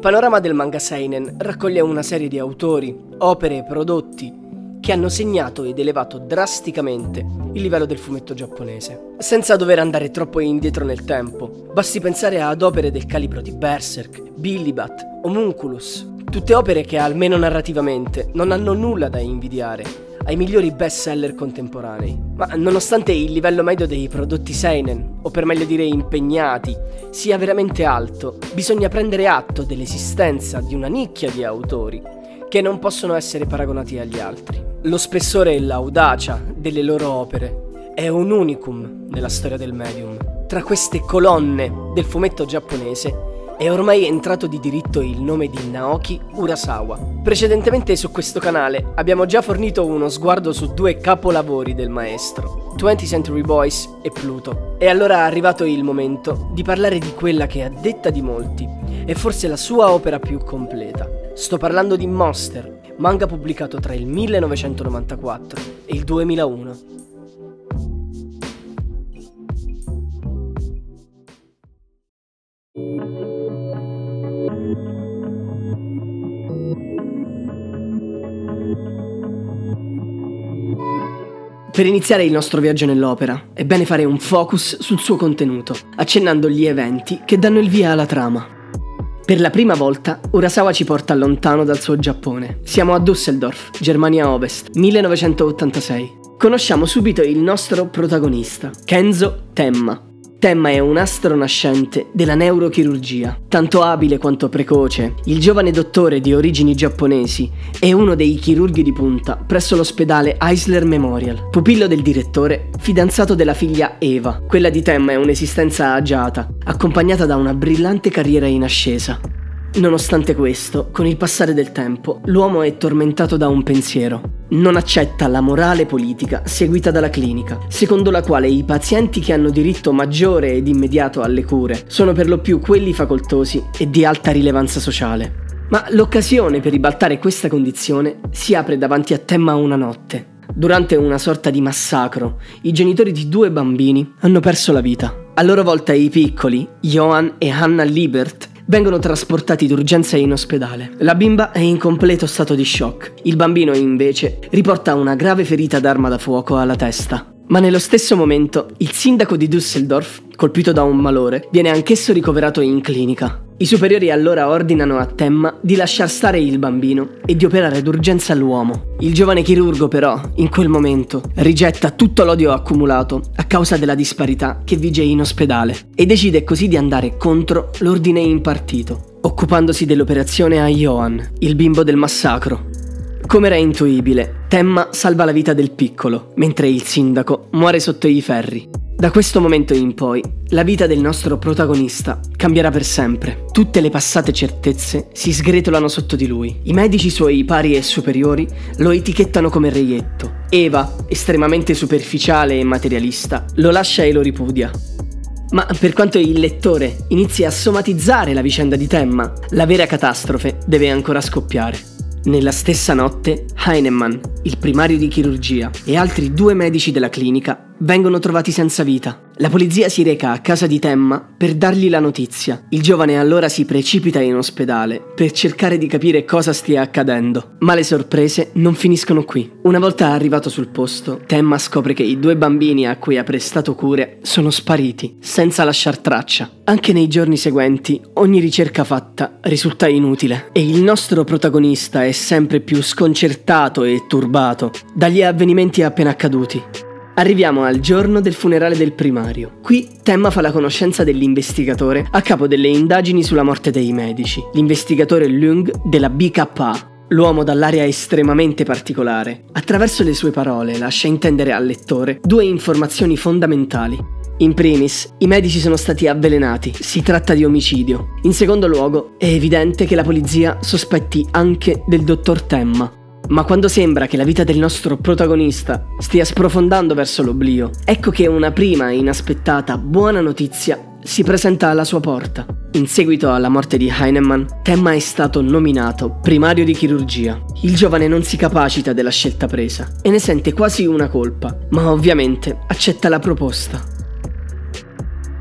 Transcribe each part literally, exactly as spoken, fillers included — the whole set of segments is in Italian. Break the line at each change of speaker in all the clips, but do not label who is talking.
panorama del manga seinen raccoglie una serie di autori, opere e prodotti che hanno segnato ed elevato drasticamente il livello del fumetto giapponese. Senza dover andare troppo indietro nel tempo, basti pensare ad opere del calibro di Berserk, Billy Bat, Homunculus, tutte opere che almeno narrativamente non hanno nulla da invidiare ai migliori best-seller contemporanei. Ma nonostante il livello medio dei prodotti seinen, o per meglio dire impegnati, sia veramente alto, bisogna prendere atto dell'esistenza di una nicchia di autori che non possono essere paragonati agli altri. Lo spessore e l'audacia delle loro opere è un unicum nella storia del medium. Tra queste colonne del fumetto giapponese è ormai entrato di diritto il nome di Naoki Urasawa. Precedentemente su questo canale abbiamo già fornito uno sguardo su due capolavori del maestro, twentieth Century Boys e Pluto. E allora è arrivato il momento di parlare di quella che, a detta di molti, è forse la sua opera più completa. Sto parlando di Monster, manga pubblicato tra il millenovecentonovantaquattro e il duemilauno. Per iniziare il nostro viaggio nell'opera, è bene fare un focus sul suo contenuto, accennando gli eventi che danno il via alla trama. Per la prima volta, Urasawa ci porta lontano dal suo Giappone. Siamo a Düsseldorf, Germania Ovest, millenovecentottantasei. Conosciamo subito il nostro protagonista, Kenzo Tenma. Tenma è un astro nascente della neurochirurgia. Tanto abile quanto precoce, il giovane dottore di origini giapponesi è uno dei chirurghi di punta presso l'ospedale Eisler Memorial. Pupillo del direttore, fidanzato della figlia Eva. Quella di Tenma è un'esistenza agiata, accompagnata da una brillante carriera in ascesa. Nonostante questo, con il passare del tempo, l'uomo è tormentato da un pensiero. Non accetta la morale politica seguita dalla clinica, secondo la quale i pazienti che hanno diritto maggiore ed immediato alle cure sono per lo più quelli facoltosi e di alta rilevanza sociale. Ma l'occasione per ribaltare questa condizione si apre davanti a Tenma una notte. Durante una sorta di massacro, i genitori di due bambini hanno perso la vita. A loro volta i piccoli, Johann e Hannah Liebert, vengono trasportati d'urgenza in ospedale. La bimba è in completo stato di shock. Il bambino, invece, riporta una grave ferita d'arma da fuoco alla testa. Ma nello stesso momento, il sindaco di Düsseldorf, colpito da un malore, viene anch'esso ricoverato in clinica. I superiori allora ordinano a Tenma di lasciar stare il bambino e di operare d'urgenza l'uomo. Il giovane chirurgo però, in quel momento, rigetta tutto l'odio accumulato a causa della disparità che vige in ospedale e decide così di andare contro l'ordine impartito, occupandosi dell'operazione a Johann, il bimbo del massacro. Come era intuibile, Tenma salva la vita del piccolo, mentre il sindaco muore sotto i ferri. Da questo momento in poi, la vita del nostro protagonista cambierà per sempre. Tutte le passate certezze si sgretolano sotto di lui. I medici suoi pari e superiori lo etichettano come reietto. Eva, estremamente superficiale e materialista, lo lascia e lo ripudia. Ma per quanto il lettore inizi a somatizzare la vicenda di Tenma, la vera catastrofe deve ancora scoppiare. Nella stessa notte, Heinemann, il primario di chirurgia, e altri due medici della clinica vengono trovati senza vita. La polizia si reca a casa di Tenma per dargli la notizia. Il giovane allora si precipita in ospedale per cercare di capire cosa stia accadendo. Ma le sorprese non finiscono qui. Una volta arrivato sul posto, Tenma scopre che i due bambini a cui ha prestato cure sono spariti, senza lasciar traccia. Anche nei giorni seguenti, ogni ricerca fatta risulta inutile e il nostro protagonista è sempre più sconcertato e turbato dagli avvenimenti appena accaduti. Arriviamo al giorno del funerale del primario. Qui Tenma fa la conoscenza dell'investigatore a capo delle indagini sulla morte dei medici, l'investigatore Lung della B K A, l'uomo dall'aria estremamente particolare. Attraverso le sue parole lascia intendere al lettore due informazioni fondamentali. In primis, i medici sono stati avvelenati, si tratta di omicidio. In secondo luogo, è evidente che la polizia sospetti anche del dottor Tenma. Ma quando sembra che la vita del nostro protagonista stia sprofondando verso l'oblio, ecco che una prima e inaspettata buona notizia si presenta alla sua porta. In seguito alla morte di Heinemann, Tenma è stato nominato primario di chirurgia. Il giovane non si capacita della scelta presa e ne sente quasi una colpa, ma ovviamente accetta la proposta.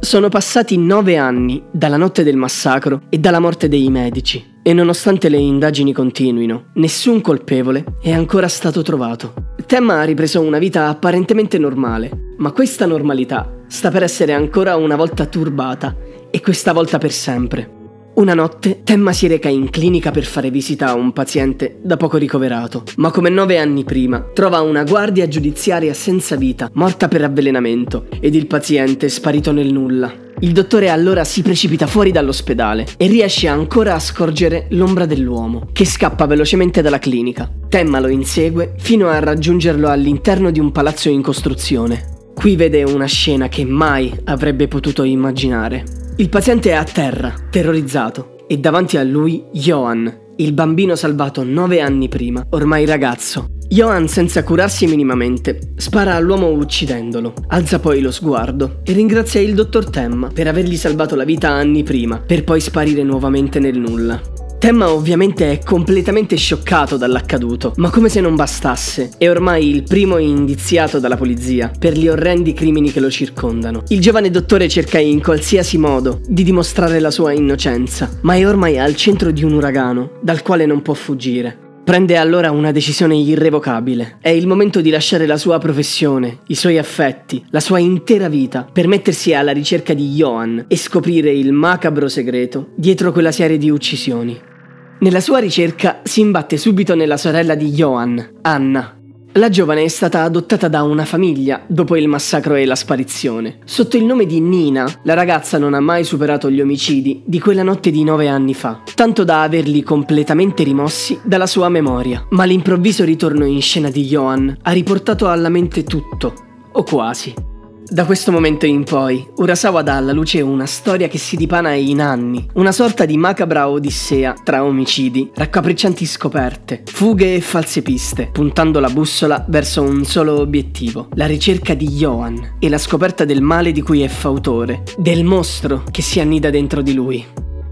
Sono passati nove anni dalla notte del massacro e dalla morte dei medici, e nonostante le indagini continuino, nessun colpevole è ancora stato trovato. Temma ha ripreso una vita apparentemente normale, ma questa normalità sta per essere ancora una volta turbata, e questa volta per sempre. Una notte Temma si reca in clinica per fare visita a un paziente da poco ricoverato, ma come nove anni prima trova una guardia giudiziaria senza vita, morta per avvelenamento, ed il paziente sparito nel nulla. Il dottore allora si precipita fuori dall'ospedale e riesce ancora a scorgere l'ombra dell'uomo, che scappa velocemente dalla clinica. Temma lo insegue fino a raggiungerlo all'interno di un palazzo in costruzione. Qui vede una scena che mai avrebbe potuto immaginare. Il paziente è a terra, terrorizzato, e davanti a lui Johan, il bambino salvato nove anni prima, ormai ragazzo. Johan, senza curarsi minimamente, spara all'uomo uccidendolo, alza poi lo sguardo e ringrazia il dottor Temma per avergli salvato la vita anni prima, per poi sparire nuovamente nel nulla. Temma ovviamente è completamente scioccato dall'accaduto, ma come se non bastasse, è ormai il primo indiziato dalla polizia per gli orrendi crimini che lo circondano. Il giovane dottore cerca in qualsiasi modo di dimostrare la sua innocenza, ma è ormai al centro di un uragano dal quale non può fuggire. Prende allora una decisione irrevocabile. È il momento di lasciare la sua professione, i suoi affetti, la sua intera vita per mettersi alla ricerca di Johan e scoprire il macabro segreto dietro quella serie di uccisioni. Nella sua ricerca si imbatte subito nella sorella di Johan, Anna. La giovane è stata adottata da una famiglia dopo il massacro e la sparizione. Sotto il nome di Nina, la ragazza non ha mai superato gli omicidi di quella notte di nove anni fa, tanto da averli completamente rimossi dalla sua memoria. Ma l'improvviso ritorno in scena di Johan ha riportato alla mente tutto, o quasi. Da questo momento in poi, Urasawa dà alla luce una storia che si dipana in anni, una sorta di macabra odissea tra omicidi, raccapriccianti scoperte, fughe e false piste, puntando la bussola verso un solo obiettivo, la ricerca di Johan e la scoperta del male di cui è fautore, del mostro che si annida dentro di lui.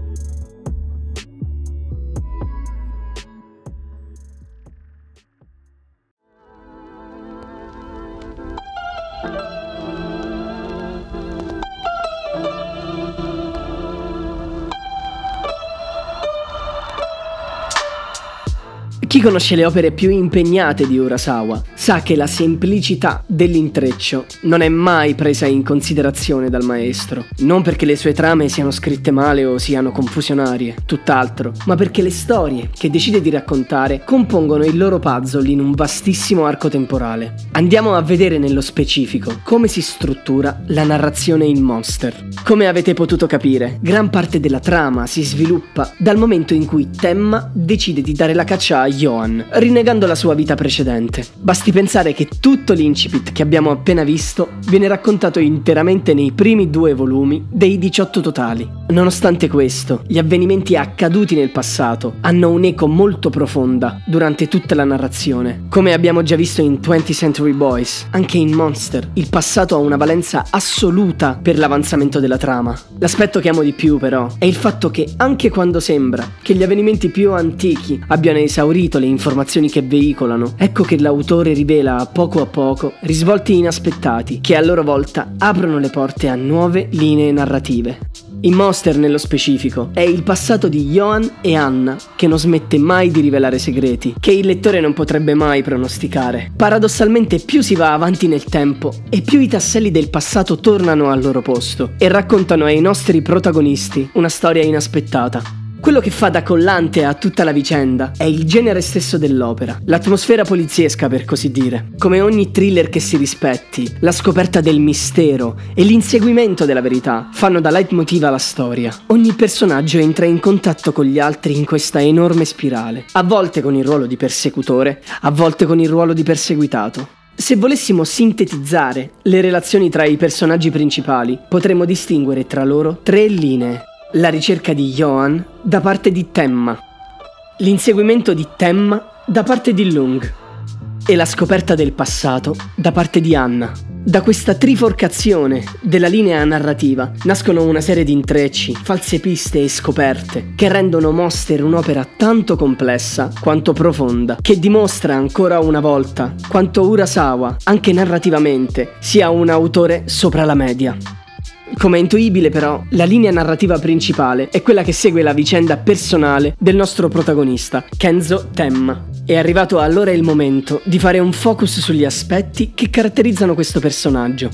Chi conosce le opere più impegnate di Urasawa sa che la semplicità dell'intreccio non è mai presa in considerazione dal maestro, non perché le sue trame siano scritte male o siano confusionarie, tutt'altro, ma perché le storie che decide di raccontare compongono il loro puzzle in un vastissimo arco temporale. Andiamo a vedere nello specifico come si struttura la narrazione in Monster. Come avete potuto capire, gran parte della trama si sviluppa dal momento in cui Temma decide di dare la caccia a Johan, rinnegando la sua vita precedente. Basti pensare che tutto l'incipit che abbiamo appena visto viene raccontato interamente nei primi due volumi dei diciotto totali. Nonostante questo, gli avvenimenti accaduti nel passato hanno un'eco molto profonda durante tutta la narrazione. Come abbiamo già visto in twentieth Century Boys, anche in Monster, il passato ha una valenza assoluta per l'avanzamento della trama. L'aspetto che amo di più, però, è il fatto che anche quando sembra che gli avvenimenti più antichi abbiano esaurito le informazioni che veicolano, ecco che l'autore rivela a poco a poco risvolti inaspettati che a loro volta aprono le porte a nuove linee narrative. In Monster, nello specifico, è il passato di Johan e Anna che non smette mai di rivelare segreti che il lettore non potrebbe mai pronosticare. Paradossalmente, più si va avanti nel tempo e più i tasselli del passato tornano al loro posto e raccontano ai nostri protagonisti una storia inaspettata. Quello che fa da collante a tutta la vicenda è il genere stesso dell'opera, l'atmosfera poliziesca, per così dire. Come ogni thriller che si rispetti, la scoperta del mistero e l'inseguimento della verità fanno da leitmotiv alla storia. Ogni personaggio entra in contatto con gli altri in questa enorme spirale, a volte con il ruolo di persecutore, a volte con il ruolo di perseguitato. Se volessimo sintetizzare le relazioni tra i personaggi principali, potremmo distinguere tra loro tre linee. La ricerca di Johan da parte di Temma, l'inseguimento di Temma da parte di Lung e la scoperta del passato da parte di Anna. Da questa triforcazione della linea narrativa nascono una serie di intrecci, false piste e scoperte che rendono Monster un'opera tanto complessa quanto profonda, che dimostra ancora una volta quanto Urasawa, anche narrativamente, sia un autore sopra la media. Come è intuibile però, la linea narrativa principale è quella che segue la vicenda personale del nostro protagonista, Kenzo Tenma. È arrivato allora il momento di fare un focus sugli aspetti che caratterizzano questo personaggio.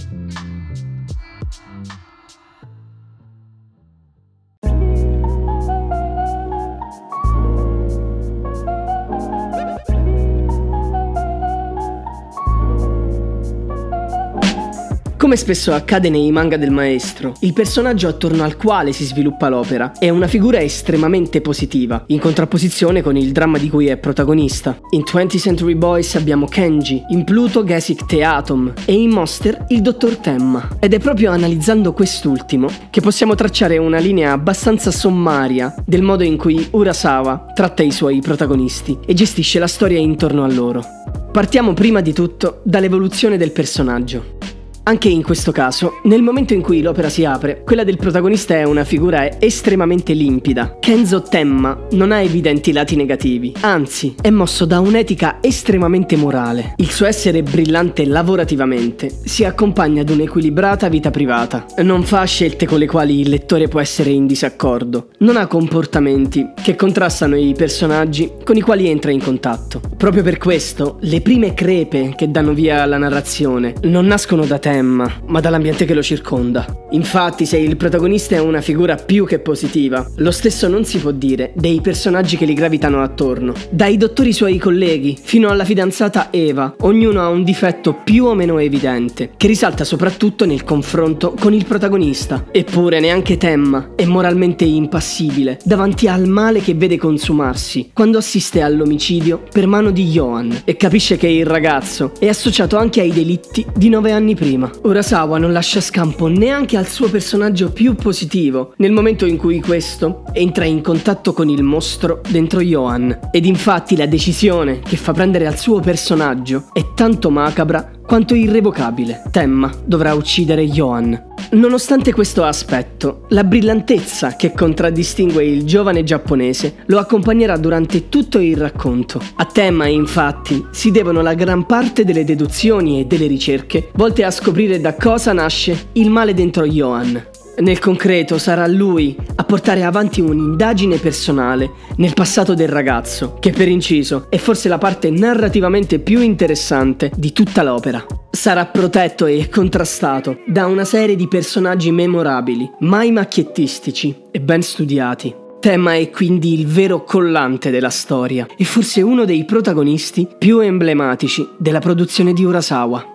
Come spesso accade nei manga del maestro, il personaggio attorno al quale si sviluppa l'opera è una figura estremamente positiva, in contrapposizione con il dramma di cui è protagonista. In twentieth Century Boys abbiamo Kenji, in Pluto Gesicke the Atom e in Monster il dottor Tenma. Ed è proprio analizzando quest'ultimo che possiamo tracciare una linea abbastanza sommaria del modo in cui Urasawa tratta i suoi protagonisti e gestisce la storia intorno a loro. Partiamo prima di tutto dall'evoluzione del personaggio. Anche in questo caso, nel momento in cui l'opera si apre, quella del protagonista è una figura estremamente limpida. Kenzo Tenma non ha evidenti lati negativi, anzi, è mosso da un'etica estremamente morale. Il suo essere brillante lavorativamente si accompagna ad un'equilibrata vita privata. Non fa scelte con le quali il lettore può essere in disaccordo. Non ha comportamenti che contrastano i personaggi con i quali entra in contatto. Proprio per questo, le prime crepe che danno via alla narrazione non nascono da Tenma, ma dall'ambiente che lo circonda. Infatti, se il protagonista è una figura più che positiva, lo stesso non si può dire dei personaggi che gli gravitano attorno. Dai dottori suoi colleghi fino alla fidanzata Eva, ognuno ha un difetto più o meno evidente, che risalta soprattutto nel confronto con il protagonista. Eppure neanche Tenma è moralmente impassibile davanti al male che vede consumarsi quando assiste all'omicidio per mano di Yohan e capisce che il ragazzo è associato anche ai delitti di nove anni prima. Urasawa non lascia scampo neanche al suo personaggio più positivo nel momento in cui questo entra in contatto con il mostro dentro Yohan. Ed infatti la decisione che fa prendere al suo personaggio è tanto macabra quanto irrevocabile. Tenma dovrà uccidere Yohan. Nonostante questo aspetto, la brillantezza che contraddistingue il giovane giapponese lo accompagnerà durante tutto il racconto. A Tenma, infatti, si devono la gran parte delle deduzioni e delle ricerche volte a scoprire da cosa nasce il male dentro Yohan. Nel concreto sarà lui a portare avanti un'indagine personale nel passato del ragazzo, che per inciso è forse la parte narrativamente più interessante di tutta l'opera. Sarà protetto e contrastato da una serie di personaggi memorabili, mai macchiettistici e ben studiati. Tenma è quindi il vero collante della storia e forse uno dei protagonisti più emblematici della produzione di Urasawa.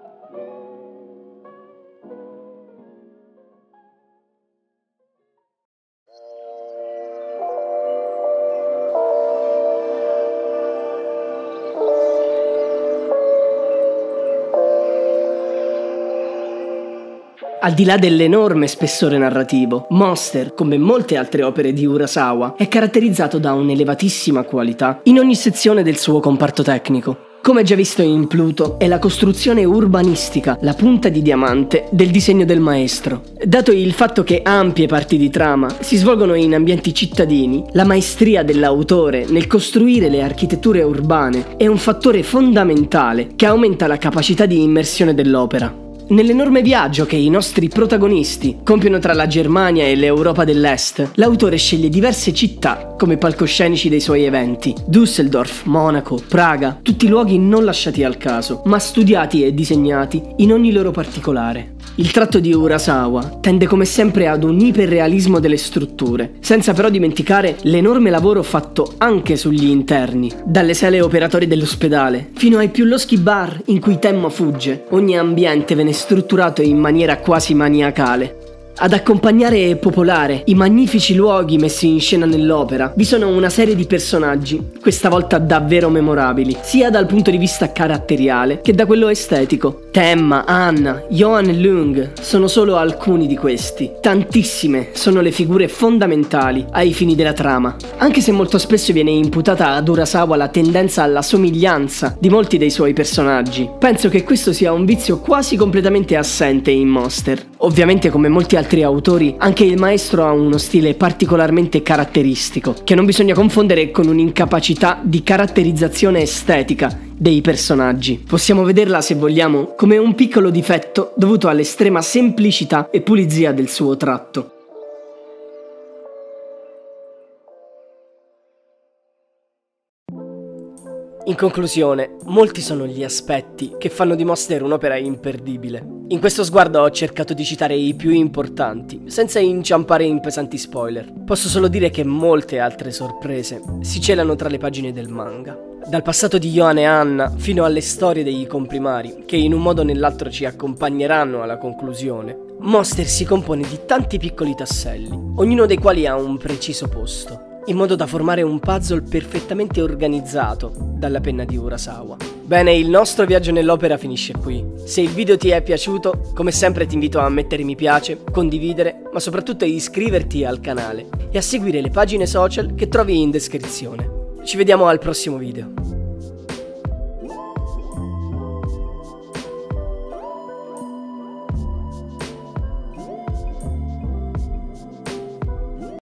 Al di là dell'enorme spessore narrativo, Monster, come molte altre opere di Urasawa, è caratterizzato da un'elevatissima qualità in ogni sezione del suo comparto tecnico. Come già visto in Pluto, è la costruzione urbanistica la punta di diamante del disegno del maestro. Dato il fatto che ampie parti di trama si svolgono in ambienti cittadini, la maestria dell'autore nel costruire le architetture urbane è un fattore fondamentale che aumenta la capacità di immersione dell'opera. Nell'enorme viaggio che i nostri protagonisti compiono tra la Germania e l'Europa dell'Est, l'autore sceglie diverse città come palcoscenici dei suoi eventi. Düsseldorf, Monaco, Praga, tutti luoghi non lasciati al caso, ma studiati e disegnati in ogni loro particolare. Il tratto di Urasawa tende come sempre ad un iperrealismo delle strutture, senza però dimenticare l'enorme lavoro fatto anche sugli interni, dalle sale operatori dell'ospedale fino ai più loschi bar in cui Tenma fugge. Ogni ambiente venne strutturato in maniera quasi maniacale. Ad accompagnare e popolare i magnifici luoghi messi in scena nell'opera vi sono una serie di personaggi, questa volta davvero memorabili, sia dal punto di vista caratteriale che da quello estetico. Tenma, Anna, Yohan e Lung sono solo alcuni di questi. Tantissime sono le figure fondamentali ai fini della trama, anche se molto spesso viene imputata ad Urasawa la tendenza alla somiglianza di molti dei suoi personaggi. Penso che questo sia un vizio quasi completamente assente in Monster, Ovviamente, come molti altri autori, anche il maestro ha uno stile particolarmente caratteristico, che non bisogna confondere con un'incapacità di caratterizzazione estetica dei personaggi. Possiamo vederla, se vogliamo, come un piccolo difetto dovuto all'estrema semplicità e pulizia del suo tratto. In conclusione, molti sono gli aspetti che fanno di Monster un'opera imperdibile. In questo sguardo ho cercato di citare i più importanti, senza inciampare in pesanti spoiler. Posso solo dire che molte altre sorprese si celano tra le pagine del manga. Dal passato di Yohane e Anna fino alle storie dei comprimari, che in un modo o nell'altro ci accompagneranno alla conclusione, Monster si compone di tanti piccoli tasselli, ognuno dei quali ha un preciso posto, in modo da formare un puzzle perfettamente organizzato dalla penna di Urasawa. Bene, il nostro viaggio nell'opera finisce qui. Se il video ti è piaciuto, come sempre ti invito a mettere mi piace, condividere, ma soprattutto a iscriverti al canale e a seguire le pagine social che trovi in descrizione. Ci vediamo al prossimo video.